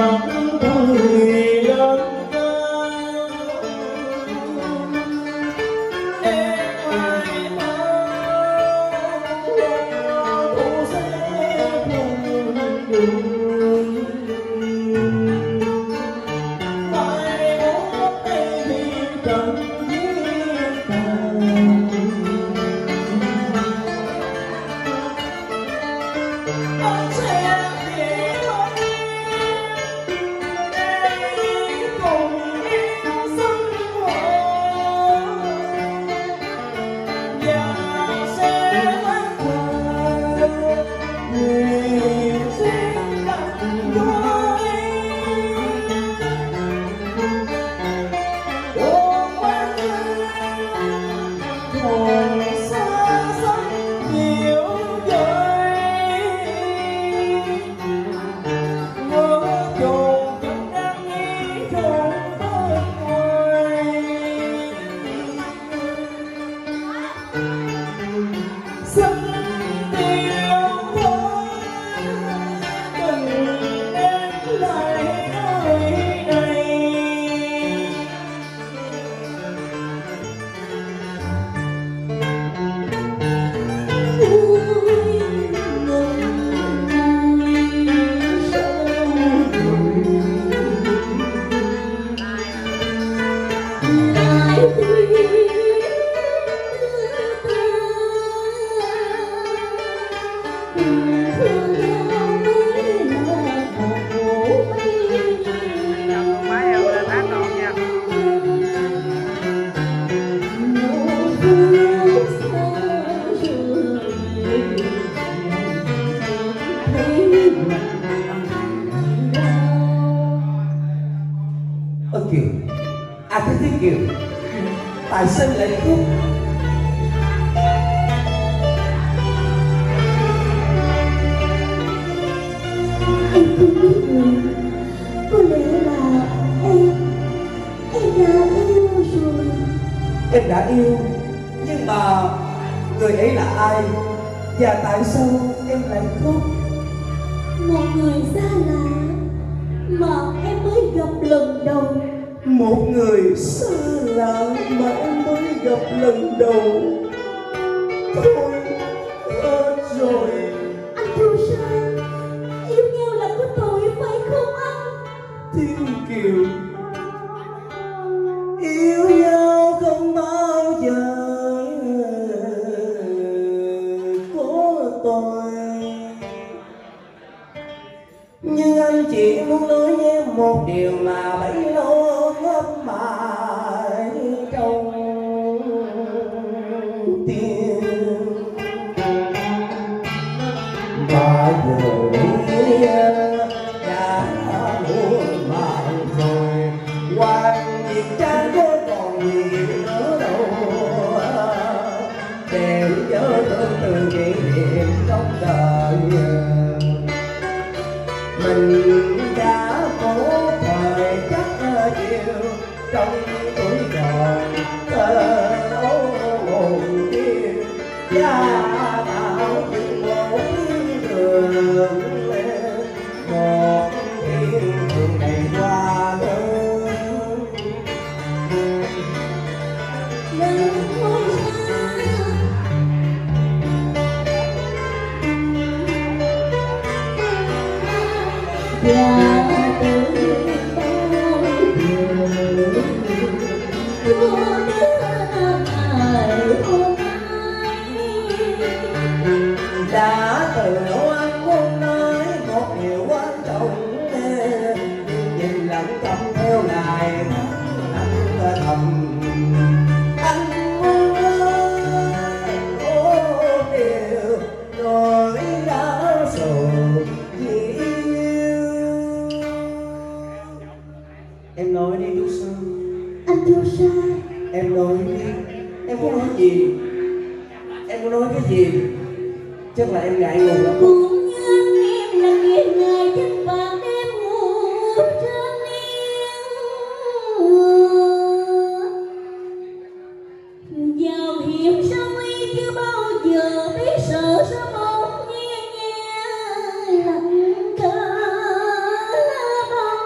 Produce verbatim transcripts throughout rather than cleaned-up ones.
Hãy subscribe cho kênh Ghiền Mì Gõ để không bỏ lỡ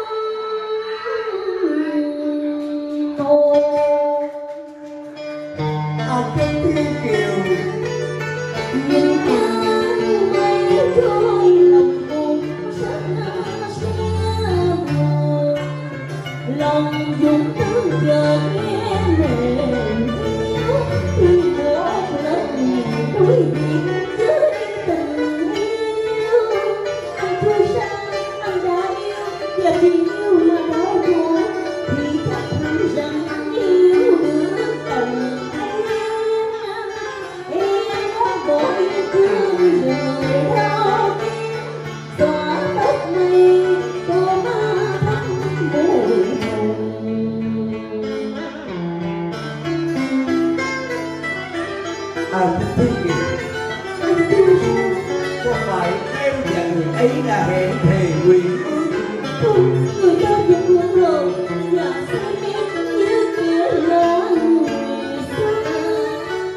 Có phải em và người ấy đã hẹn thề nguyện ước? Không, người ta vẫn hưởng hồn và say mê như kia là người xưa.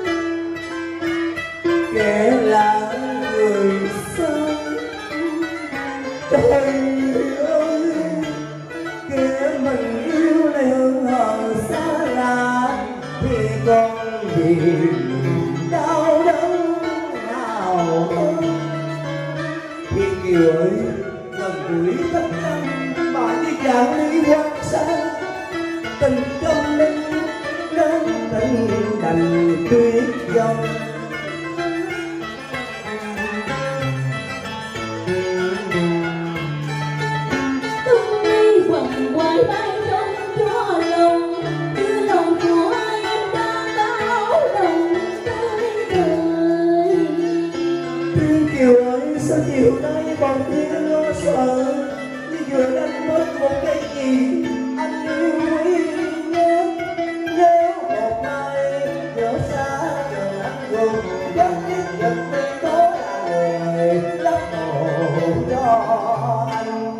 Kẻ là người xưa. Trời ơi, kẻ mình yêu này hương hờ xa lạ thì còn gì đau đớn nào hơn. Thiên Kiều ơi, lần tuổi tất cả mà như dạng ly quan xa, tình trong linh lớn tình đành tuyết dòng. Tung bay quằn quại bay trong gió lòng, như lòng của em đang bao đồng tới đời. Thiên Kiều ơi, sao chiều nay còn như lo sợ, như vừa đánh mất một cái gì anh yêu quý nhất. Nhớ một mai nhớ xa chờ anh gồm chắc nhất giật đi có là người lấp hồ cho anh.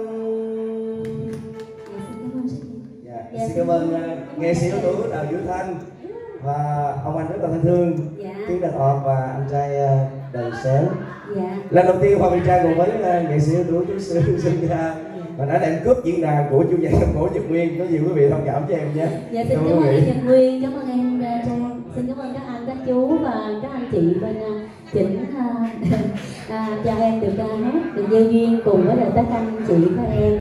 Dạ, Dạ, xin cảm ơn uh, nghệ sĩ ưu tú Đào Vũ Thanh và ông anh rất là thân thương Dạ. Tiến Đạt Ọt và anh trai uh, Đời Sáng. Dạ. Lần đầu tiên Hòa Bình Trai cùng với uh, nghệ sĩ ưu tú chú Sư Sinh Ra và đã đang cướp diễn đàn của chú nhạc cổ Nhật Nguyên. Có nhiều quý vị thông cảm cho em nhé. Dạ, xin cảm ơn anh Nhật Nguyên, cảm ơn em uh, Trang, xin cảm ơn các anh, các chú và các anh chị bên uh, chỉnh uh, uh, cho em được uh, hát, được gieo duyên cùng với lại tất cả anh chị của em.